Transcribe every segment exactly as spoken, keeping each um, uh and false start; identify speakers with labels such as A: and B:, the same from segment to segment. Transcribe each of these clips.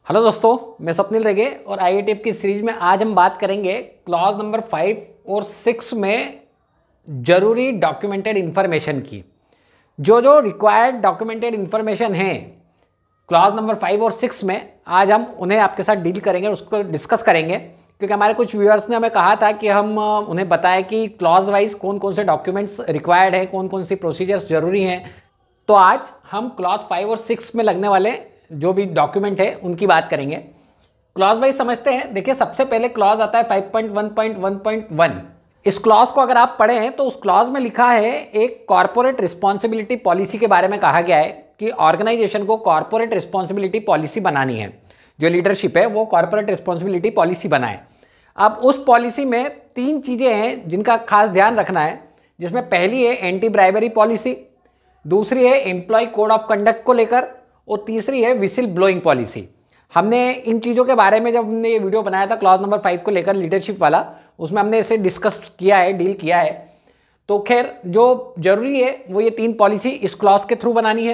A: Hello दोस्तों, मैं स्वप्निल रेगे और आईएटीएफ की सीरीज में आज हम बात करेंगे क्लॉज नंबर फाइव और सिक्स में जरूरी डॉक्यूमेंटेड इन्फॉर्मेशन की। जो जो रिक्वायर्ड डॉक्यूमेंटेड इन्फॉर्मेशन है क्लॉज नंबर फाइव और सिक्स में, आज हम उन्हें आपके साथ डील करेंगे, उसको डिस्कस करेंगे। क्योंकि हमारे कुछ व्यूअर्स ने हमें कहा था कि हम उन्हें बताएं कि क्लॉज वाइज कौन कौन से डॉक्यूमेंट्स रिक्वायर्ड हैं, कौन कौन सी प्रोसीजर्स जरूरी हैं। तो आज हम क्लॉज फाइव और सिक्स में लगने वाले जो भी डॉक्यूमेंट है उनकी बात करेंगे। क्लॉज वाइज समझते हैं। देखिए, सबसे पहले क्लॉज आता है five point one point one point one. इस क्लॉज को अगर आप पढ़ें हैं तो उस क्लॉज में लिखा है एक कॉर्पोरेट रिस्पॉन्सिबिलिटी पॉलिसी के बारे में कहा गया है कि ऑर्गेनाइजेशन को कॉर्पोरेट रिस्पॉन्सिबिलिटी पॉलिसी बनानी है। जो लीडरशिप है वो कॉर्पोरेट रिस्पॉन्सिबिलिटी पॉलिसी बनाए। अब उस पॉलिसी में तीन चीज़ें हैं जिनका खास ध्यान रखना है, जिसमें पहली है एंटी ब्राइबरी पॉलिसी, दूसरी है एम्प्लॉय कोड ऑफ कंडक्ट को लेकर, और तीसरी है विसिल ब्लोइंग पॉलिसी। हमने इन चीज़ों के बारे में जब हमने ये वीडियो बनाया था क्लॉज नंबर फाइव को लेकर लीडरशिप वाला, उसमें हमने इसे डिस्कस किया है, डील किया है। तो खैर, जो जरूरी है वो ये तीन पॉलिसी इस क्लॉज के थ्रू बनानी है।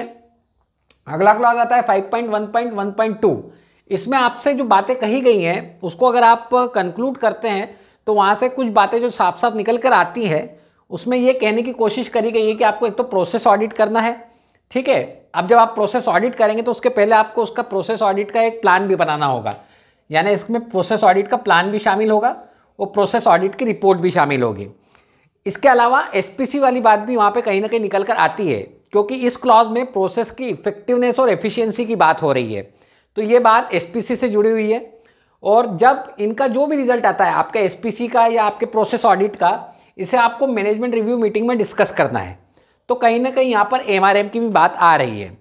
A: अगला क्लॉज आता है five point one point one point two. इसमें आपसे जो बातें कही गई हैं उसको अगर आप कंक्लूड करते हैं तो वहाँ से कुछ बातें जो साफ साफ निकल कर आती है, उसमें ये कहने की कोशिश करी गई है कि आपको एक तो प्रोसेस ऑडिट करना है। ठीक है, अब जब आप प्रोसेस ऑडिट करेंगे तो उसके पहले आपको उसका प्रोसेस ऑडिट का एक प्लान भी बनाना होगा, यानी इसमें प्रोसेस ऑडिट का प्लान भी शामिल होगा और प्रोसेस ऑडिट की रिपोर्ट भी शामिल होगी। इसके अलावा एसपीसी वाली बात भी वहाँ पे कहीं ना कहीं निकल कर आती है, क्योंकि इस क्लॉज में प्रोसेस की इफेक्टिवनेस और एफिशिएंसी की बात हो रही है। तो ये बात एसपीसी से जुड़ी हुई है, और जब इनका जो भी रिजल्ट आता है आपका एसपीसी का या आपके प्रोसेस ऑडिट का, इसे आपको मैनेजमेंट रिव्यू मीटिंग में डिस्कस करना है। तो कहीं ना कहीं यहाँ पर एमआरएम की भी बात आ रही है।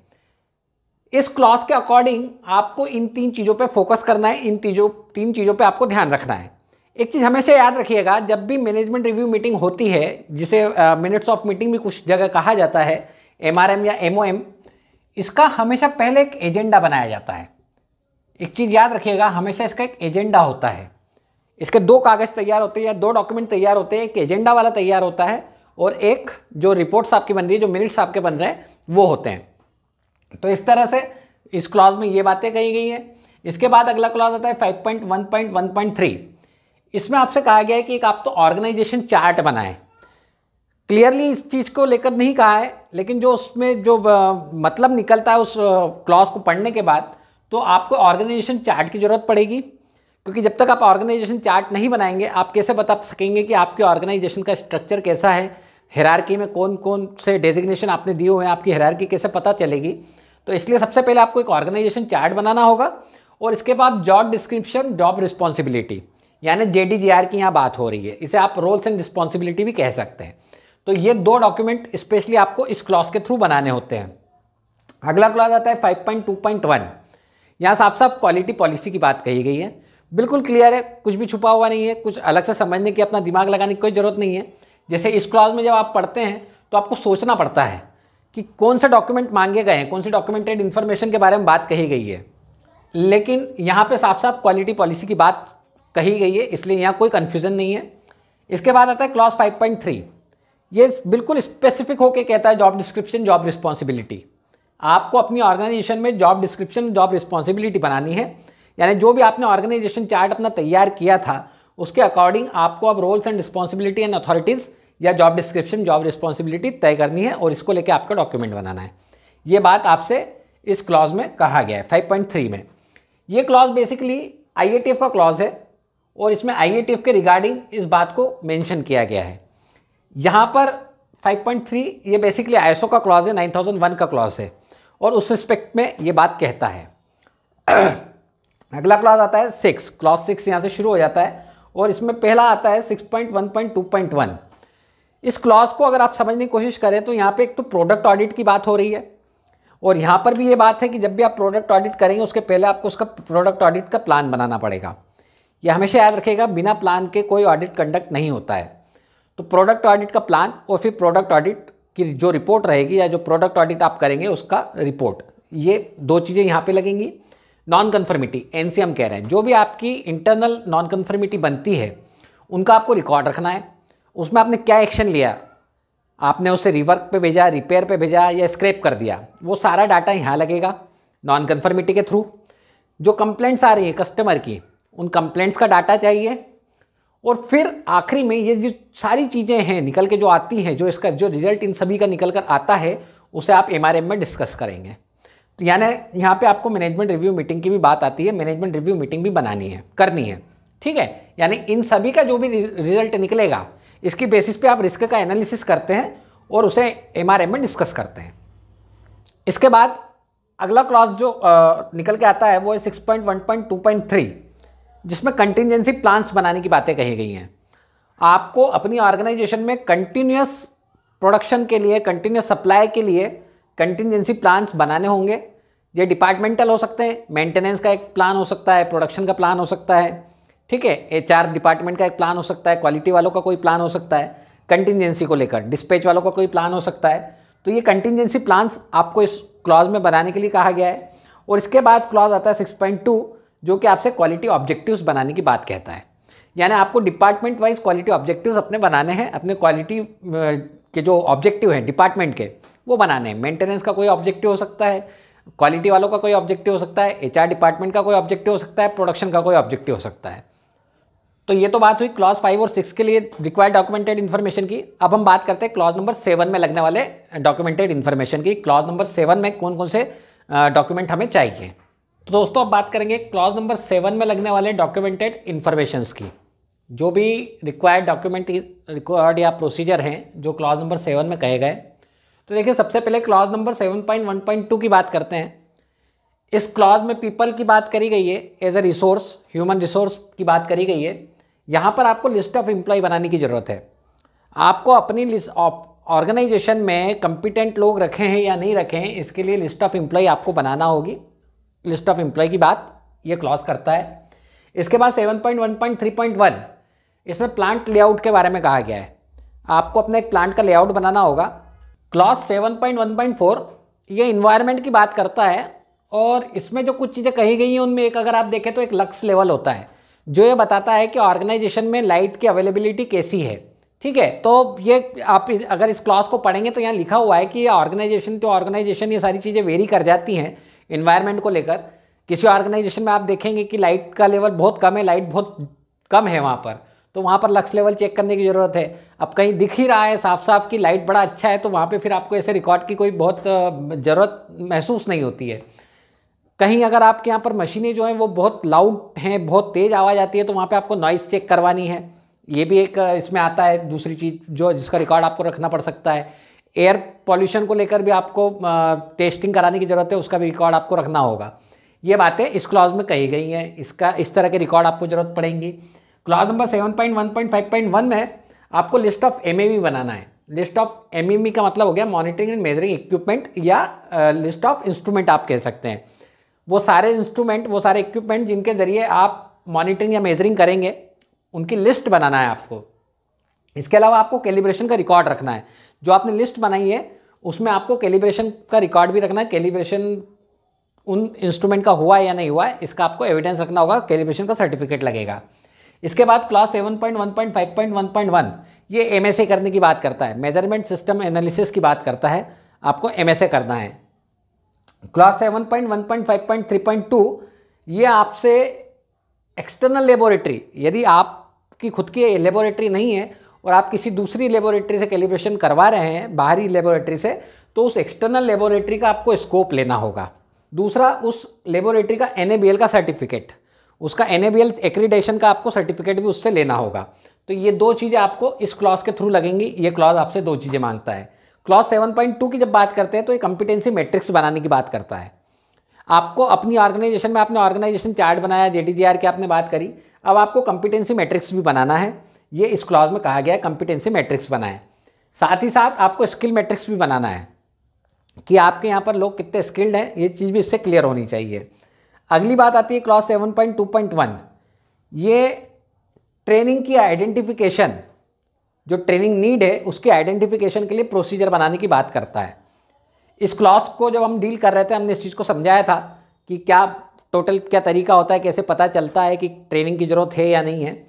A: इस क्लॉज के अकॉर्डिंग आपको इन तीन चीज़ों पे फोकस करना है, इन तीनों तीन चीज़ों पे आपको ध्यान रखना है। एक चीज़ हमेशा याद रखिएगा, जब भी मैनेजमेंट रिव्यू मीटिंग होती है, जिसे मिनट्स ऑफ मीटिंग भी कुछ जगह कहा जाता है, एमआरएम या एमओएम, इसका हमेशा पहले एक एजेंडा बनाया जाता है। एक चीज़ याद रखिएगा, हमेशा इसका एक एजेंडा होता है। इसके दो कागज़ तैयार होते हैं या दो डॉक्यूमेंट तैयार होते हैं। एक एजेंडा वाला तैयार होता है और एक जो रिपोर्ट्स आपकी बन रही है, जो मिनट्स आपके बन रहे हैं, वो होते हैं। तो इस तरह से इस क्लॉज में ये बातें कही गई हैं। इसके बाद अगला क्लॉज आता है five point one point one point three. इसमें आपसे कहा गया है कि एक आप तो ऑर्गेनाइजेशन चार्ट बनाएं। क्लियरली इस चीज़ को लेकर नहीं कहा है, लेकिन जो उसमें जो मतलब निकलता है उस क्लॉज को पढ़ने के बाद, तो आपको ऑर्गेनाइजेशन चार्ट की ज़रूरत पड़ेगी। क्योंकि जब तक आप ऑर्गेनाइजेशन चार्ट नहीं बनाएंगे, आप कैसे बता सकेंगे कि आपके ऑर्गेनाइजेशन का स्ट्रक्चर कैसा है, हायरार्की में कौन कौन से डेजिग्नेशन आपने दिए हुए हैं, आपकी हायरार्की कैसे पता चलेगी। तो इसलिए सबसे पहले आपको एक ऑर्गेनाइजेशन चार्ट बनाना होगा, और इसके बाद जॉब डिस्क्रिप्शन, जॉब रिस्पॉन्सिबिलिटी, यानी जेडीजीआर की यहाँ बात हो रही है, इसे आप रोल्स एंड रिस्पॉन्सिबिलिटी भी कह सकते हैं। तो ये दो डॉक्यूमेंट स्पेशली आपको इस क्लॉज के थ्रू बनाने होते हैं। अगला क्लॉज आता है five point two point one. यहाँ साफ साफ क्वालिटी पॉलिसी की बात कही गई है। बिल्कुल क्लियर है, कुछ भी छुपा हुआ नहीं है, कुछ अलग से समझने की, अपना दिमाग लगाने की कोई ज़रूरत नहीं है। जैसे इस क्लॉज में जब आप पढ़ते हैं तो आपको सोचना पड़ता है कि कौन से डॉक्यूमेंट मांगे गए हैं, कौन सी डॉक्यूमेंटेड इन्फॉर्मेशन के बारे में बात कही गई है। लेकिन यहाँ पे साफ साफ क्वालिटी पॉलिसी की बात कही गई है, इसलिए यहाँ कोई कन्फ्यूज़न नहीं है। इसके बाद आता है क्लॉज फाइव पॉइंट थ्री। ये बिल्कुल स्पेसिफिक होकर कहता है जॉब डिस्क्रिप्शन, जॉब रिस्पॉन्सिबिलिटी। आपको अपनी ऑर्गेनाइजेशन में जॉब डिस्क्रिप्शन, जॉब रिस्पॉन्सिबिलिटी बनानी है। यानी जो भी आपने ऑर्गेनाइजेशन चार्ट अपना तैयार किया था, उसके अकॉर्डिंग आपको अब roles and responsibility and authorities या जॉब डिस्क्रिप्शन, जॉब रिस्पॉन्सिबिलिटी तय करनी है, और इसको लेकर आपका डॉक्यूमेंट बनाना है। ये बात आपसे इस क्लॉज में कहा गया है फाइव पॉइंट थ्री में। ये क्लॉज बेसिकली आईएटीएफ का क्लॉज है, और इसमें आईएटीएफ के रिगार्डिंग इस बात को मेंशन किया गया है। यहाँ पर फाइव पॉइंट थ्री ये बेसिकली आईएसओ का क्लॉज है, नाइन थाउजेंड वन का क्लॉज है, और उस रिस्पेक्ट में ये बात कहता है। अगला क्लॉज आता है सिक्स। क्लॉज सिक्स यहाँ से शुरू हो जाता है, और इसमें पहला आता है six point one point two point one. इस क्लॉज को अगर आप समझने की कोशिश करें तो यहाँ पे एक तो प्रोडक्ट ऑडिट की बात हो रही है, और यहाँ पर भी ये बात है कि जब भी आप प्रोडक्ट ऑडिट करेंगे उसके पहले आपको उसका प्रोडक्ट ऑडिट का प्लान बनाना पड़ेगा। ये हमेशा याद रखिएगा, बिना प्लान के कोई ऑडिट कंडक्ट नहीं होता है। तो प्रोडक्ट ऑडिट का प्लान और फिर प्रोडक्ट ऑडिट की जो रिपोर्ट रहेगी, या जो प्रोडक्ट ऑडिट आप करेंगे उसका रिपोर्ट, ये दो चीज़ें यहाँ पे लगेंगी। नॉन कन्फर्मिटी, एनसीएम कह रहे हैं, जो भी आपकी इंटरनल नॉन कन्फर्मिटी बनती है उनका आपको रिकॉर्ड रखना है। उसमें आपने क्या एक्शन लिया, आपने उसे रिवर्क पे भेजा, रिपेयर पे भेजा या स्क्रैप कर दिया, वो सारा डाटा यहाँ लगेगा नॉन कन्फर्मिटी के थ्रू। जो कंप्लेंट्स आ रही है कस्टमर की, उन कंप्लेंट्स का डाटा चाहिए। और फिर आखिरी में ये जो सारी चीज़ें हैं निकल के जो आती हैं, जो इसका जो रिजल्ट इन सभी का निकल कर आता है, उसे आप एमआरएम में डिस्कस करेंगे। तो यानी यहाँ पे आपको मैनेजमेंट रिव्यू मीटिंग की भी बात आती है, मैनेजमेंट रिव्यू मीटिंग भी बनानी है, करनी है, ठीक है। यानी इन सभी का जो भी रिजल्ट निकलेगा, इसकी बेसिस पे आप रिस्क का एनालिसिस करते हैं और उसे एमआरएम में डिस्कस करते हैं। इसके बाद अगला क्लॉज जो आ, निकल के आता है वो है six point one point two point three, जिसमें कंटिजेंसी प्लान्स बनाने की बातें कही गई हैं। आपको अपनी ऑर्गेनाइजेशन में कंटिन्यूस प्रोडक्शन के लिए, कंटिन्यूस सप्लाई के लिए कंटिजेंसी प्लान्स बनाने होंगे। ये डिपार्टमेंटल हो सकते हैं, मेंटेनेंस का एक प्लान हो सकता है, प्रोडक्शन का प्लान हो सकता है, ठीक है, एचआर डिपार्टमेंट का एक प्लान हो सकता है, क्वालिटी वालों का कोई प्लान हो सकता है, कंटिजेंसी को लेकर डिस्पैच वालों का कोई प्लान हो सकता है। तो ये कंटिजेंसी प्लान्स आपको इस क्लॉज में बनाने के लिए कहा गया है। और इसके बाद क्लॉज आता है सिक्स पॉइंट टू, जो कि आपसे क्वालिटी ऑब्जेक्टिव्स बनाने की बात कहता है। यानी आपको डिपार्टमेंट वाइज क्वालिटी ऑब्जेक्टिव्स अपने बनाने हैं, अपने क्वालिटी के जो ऑब्जेक्टिव हैं डिपार्टमेंट के वो बनाने हैं। मेंटेनेंस का कोई ऑब्जेक्टिव हो सकता है, क्वालिटी वालों का कोई ऑब्जेक्टिव हो सकता है, एचआर डिपार्टमेंट का कोई ऑब्जेक्टिव हो सकता है, प्रोडक्शन का कोई ऑब्जेक्टिव हो सकता है। तो ये तो बात हुई क्लॉज फाइव और सिक्स के लिए रिक्वायर्ड डॉक्यूमेंटेड इन्फॉर्मेशन की। अब हम बात करते हैं क्लॉज नंबर सेवन में लगने वाले डॉक्यूमेंटेड इन्फॉर्मेशन की। क्लॉज नंबर सेवन में कौन कौन से डॉक्यूमेंट हमें चाहिए। तो दोस्तों अब बात करेंगे क्लॉज नंबर सेवन में लगने वाले डॉक्यूमेंटेड इन्फॉर्मेशंस की। जो भी रिक्वायर्ड डॉक्यूमेंट रिक्वायर्ड या प्रोसीजर हैं जो क्लॉज नंबर सेवन में कहे गए। तो देखिए सबसे पहले clause number seven point one point two की बात करते हैं। इस क्लॉज में पीपल की बात करी गई है, as a resource, human resource की बात करी गई है। यहाँ पर आपको लिस्ट ऑफ एम्प्लॉय बनाने की ज़रूरत है। आपको अपनी लिस्ट ऑर्गेनाइजेशन में कम्पिटेंट लोग रखे हैं या नहीं रखे हैं, इसके लिए लिस्ट ऑफ एम्प्लॉय आपको बनाना होगी। लिस्ट ऑफ एम्प्लॉय की बात ये क्लॉज करता है। इसके बाद seven point one point three point one, इसमें प्लांट लेआउट के बारे में कहा गया है। आपको अपना एक प्लांट का लेआउट बनाना होगा। Clause seven point one point four ये इन्वायरमेंट की बात करता है और इसमें जो कुछ चीज़ें कही गई हैं उनमें एक अगर आप देखें तो एक लक्स लेवल होता है जो ये बताता है कि ऑर्गेनाइजेशन में लाइट की अवेलेबिलिटी कैसी है, ठीक है। तो ये आप इस, अगर इस क्लॉज को पढ़ेंगे तो यहाँ लिखा हुआ है कि ऑर्गेनाइजेशन टू ऑर्गेनाइजेशन ये सारी चीज़ें वेरी कर जाती हैं इन्वायरमेंट को लेकर। किसी ऑर्गेनाइजेशन में आप देखेंगे कि लाइट का लेवल बहुत कम है, लाइट बहुत कम है वहाँ पर, तो वहाँ पर लक्स लेवल चेक करने की ज़रूरत है। अब कहीं दिख ही रहा है साफ साफ कि लाइट बड़ा अच्छा है, तो वहाँ पे फिर आपको ऐसे रिकॉर्ड की कोई बहुत ज़रूरत महसूस नहीं होती है। कहीं अगर आपके यहाँ पर मशीनें जो हैं वो बहुत लाउड हैं, बहुत तेज़ आवाज़ आती है, तो वहाँ पे आपको नॉइज़ चेक करवानी है। ये भी एक इसमें आता है दूसरी चीज़ जो जिसका रिकॉर्ड आपको रखना पड़ सकता है। एयर पॉल्यूशन को लेकर भी आपको टेस्टिंग कराने की ज़रूरत है, उसका भी रिकॉर्ड आपको रखना होगा। ये बातें इस क्लॉज में कही गई हैं, इसका इस तरह के रिकॉर्ड आपको ज़रूरत पड़ेंगी। Clause number seven point one point five point one में आपको list of M A V बनाना है। List of M A V का मतलब हो गया मॉनिटरिंग एंड मेजरिंग इक्विपमेंट, या लिस्ट ऑफ इंस्ट्रूमेंट आप कह सकते हैं। वो सारे इंस्ट्रूमेंट, वो सारे इक्विपमेंट जिनके ज़रिए आप मॉनिटरिंग या मेजरिंग करेंगे, उनकी लिस्ट बनाना है आपको। इसके अलावा आपको कैलिब्रेशन का रिकॉर्ड रखना है। जो आपने लिस्ट बनाई है उसमें आपको कैलिब्रेशन का रिकॉर्ड भी रखना है। कैलिब्रेशन उन इंस्ट्रूमेंट का हुआ है या नहीं हुआ है, इसका आपको एविडेंस रखना होगा, कैलिब्रेशन का सर्टिफिकेट लगेगा। इसके बाद class seven point one point five point one point one ये एम एस ए करने की बात करता है, मेजरमेंट सिस्टम एनालिसिस की बात करता है। आपको एम एस ए करना है। Class seven point one point five point three point two ये आपसे एक्सटर्नल लेबोरेटरी, यदि आपकी खुद की लेबोरेटरी नहीं है और आप किसी दूसरी लेबोरेटरी से कैलिब्रेशन करवा रहे हैं, बाहरी लेबोरेटरी से, तो उस एक्सटर्नल लेबोरेटरी का आपको स्कोप लेना होगा। दूसरा, उस लेबोरेटरी का एन ए बी एल का सर्टिफिकेट, उसका N A B L accreditation का आपको सर्टिफिकेट भी उससे लेना होगा। तो ये दो चीज़ें आपको इस क्लॉज के थ्रू लगेंगी। ये क्लॉज आपसे दो चीज़ें मांगता है। क्लॉज सेवन पॉइंट टू की जब बात करते हैं तो ये कॉम्पिटेंसी मैट्रिक्स बनाने की बात करता है। आपको अपनी ऑर्गेनाइजेशन में, आपने ऑर्गेनाइजेशन चार्ट बनाया, जे डी जी आर की आपने बात करी, अब आपको कॉम्पिटेंसी मैट्रिक्स भी बनाना है। ये इस क्लॉज में कहा गया है, कॉम्पिटेंसी मैट्रिक्स बनाएं। साथ ही साथ आपको स्किल मैट्रिक्स भी बनाना है कि आपके यहाँ पर लोग कितने स्किल्ड हैं, ये चीज़ भी इससे क्लियर होनी चाहिए। अगली बात आती है clause seven point two point one, ये ट्रेनिंग की आइडेंटिफिकेशन, जो ट्रेनिंग नीड है उसकी आइडेंटिफिकेशन के लिए प्रोसीजर बनाने की बात करता है। इस क्लॉज को जब हम डील कर रहे थे, हमने इस चीज़ को समझाया था कि क्या टोटल क्या तरीका होता है, कैसे पता चलता है कि ट्रेनिंग की ज़रूरत है या नहीं है।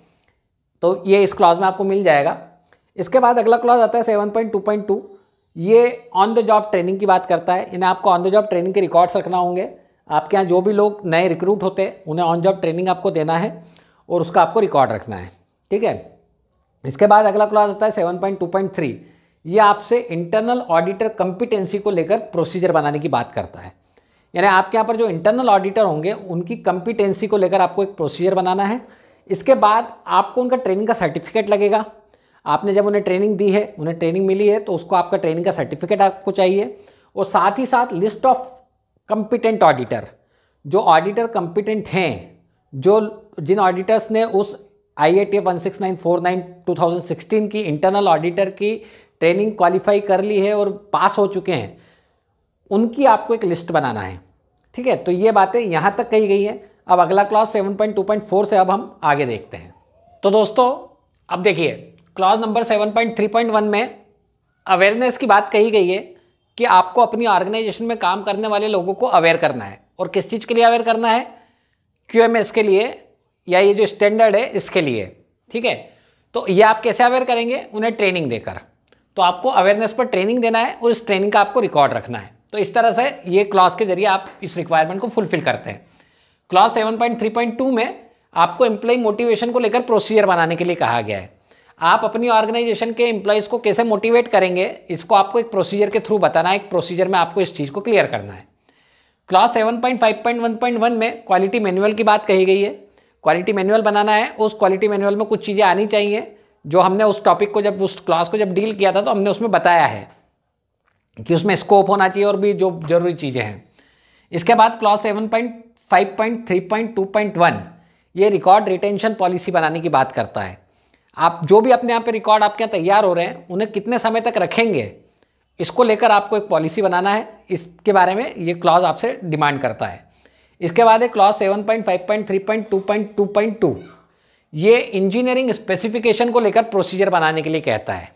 A: तो ये इस क्लॉज में आपको मिल जाएगा। इसके बाद अगला क्लॉज आता है seven point two point two, ये ऑन द जॉब ट्रेनिंग की बात करता है। इन्हें आपको ऑन द जॉब ट्रेनिंग के रिकॉर्ड्स रखना होंगे। आपके यहाँ जो भी लोग नए रिक्रूट होते हैं उन्हें ऑन जॉब ट्रेनिंग आपको देना है और उसका आपको रिकॉर्ड रखना है, ठीक है। इसके बाद अगला क्लॉज आता है seven point two point three. ये आपसे इंटरनल ऑडिटर कंपिटेंसी को लेकर प्रोसीजर बनाने की बात करता है। यानी आपके यहाँ पर जो इंटरनल ऑडिटर होंगे उनकी कंपिटेंसी को लेकर आपको एक प्रोसीजर बनाना है। इसके बाद आपको उनका ट्रेनिंग का सर्टिफिकेट लगेगा। आपने जब उन्हें ट्रेनिंग दी है, उन्हें ट्रेनिंग मिली है, तो उसको आपका ट्रेनिंग का सर्टिफिकेट आपको चाहिए। और साथ ही साथ लिस्ट ऑफ कंपिटेंट ऑडिटर, जो ऑडिटर कंपिटेंट हैं, जो जिन ऑडिटर्स ने उस I A T F one six nine four nine two thousand sixteen की इंटरनल ऑडिटर की ट्रेनिंग क्वालिफाई कर ली है और पास हो चुके हैं, उनकी आपको एक लिस्ट बनाना है, ठीक है। तो ये बातें यहाँ तक कही गई है। अब अगला clause seven point two point four से अब हम आगे देखते हैं। तो दोस्तों अब देखिए, clause number seven point three point one में अवेयरनेस की बात कही गई है कि आपको अपनी ऑर्गेनाइजेशन में काम करने वाले लोगों को अवेयर करना है। और किस चीज़ के लिए अवेयर करना है? क्यू एम एस के लिए, या ये जो स्टैंडर्ड है इसके लिए, ठीक है। तो ये आप कैसे अवेयर करेंगे? उन्हें ट्रेनिंग देकर। तो आपको अवेयरनेस पर ट्रेनिंग देना है और इस ट्रेनिंग का आपको रिकॉर्ड रखना है। तो इस तरह से ये क्लॉज के जरिए आप इस रिक्वायरमेंट को फुलफिल करते हैं। Clause seven point three point two में आपको एम्प्लॉय मोटिवेशन को लेकर प्रोसीजर बनाने के लिए कहा गया है। आप अपनी ऑर्गेनाइजेशन के एम्प्लॉयज़ को कैसे मोटिवेट करेंगे, इसको आपको एक प्रोसीजर के थ्रू बताना है। एक प्रोसीजर में आपको इस चीज़ को क्लियर करना है। Clause seven point five point one point one में क्वालिटी मैनुअल की बात कही गई है। क्वालिटी मैनुअल बनाना है। उस क्वालिटी मैनुअल में कुछ चीज़ें आनी चाहिए जो हमने उस टॉपिक को जब उस क्लास को जब डील किया था तो हमने उसमें बताया है कि उसमें स्कोप होना चाहिए और भी जो जरूरी चीज़ें हैं। इसके बाद clause seven point five point three point two point one ये रिकॉर्ड रिटेंशन पॉलिसी बनाने की बात करता है। आप जो भी अपने यहाँ पे रिकॉर्ड आपके यहाँ तैयार हो रहे हैं उन्हें कितने समय तक रखेंगे, इसको लेकर आपको एक पॉलिसी बनाना है। इसके बारे में ये क्लॉज आपसे डिमांड करता है। इसके बाद है clause seven point five point three point two point two point two ये इंजीनियरिंग स्पेसिफिकेशन को लेकर प्रोसीजर बनाने के लिए कहता है।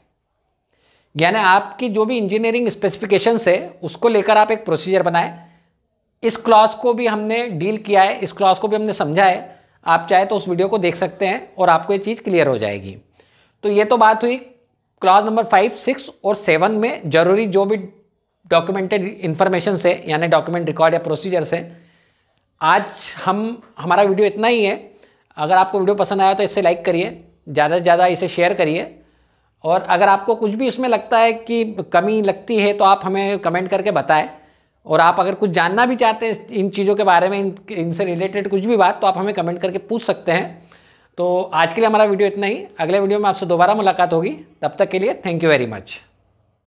A: यानी आपकी जो भी इंजीनियरिंग स्पेसिफिकेशंस है उसको लेकर आप एक प्रोसीजर बनाएं। इस क्लॉज को भी हमने डील किया है, इस क्लॉज को भी हमने समझा है। आप चाहे तो उस वीडियो को देख सकते हैं और आपको ये चीज़ क्लियर हो जाएगी। तो ये तो बात हुई क्लॉज नंबर फाइव, सिक्स और सेवन में जरूरी जो भी डॉक्यूमेंटेड इन्फॉर्मेशन है, यानी डॉक्यूमेंट रिकॉर्ड या प्रोसीजर्स है। आज हम हमारा वीडियो इतना ही है। अगर आपको वीडियो पसंद आया तो इसे लाइक करिए, ज़्यादा से ज़्यादा इसे शेयर करिए। और अगर आपको कुछ भी इसमें लगता है कि कमी लगती है तो आप हमें कमेंट करके बताएं। और आप अगर कुछ जानना भी चाहते हैं इन चीज़ों के बारे में, इन इनसे रिलेटेड कुछ भी बात, तो आप हमें कमेंट करके पूछ सकते हैं। तो आज के लिए हमारा वीडियो इतना ही। अगले वीडियो में आपसे दोबारा मुलाकात होगी। तब तक के लिए थैंक यू वेरी मच।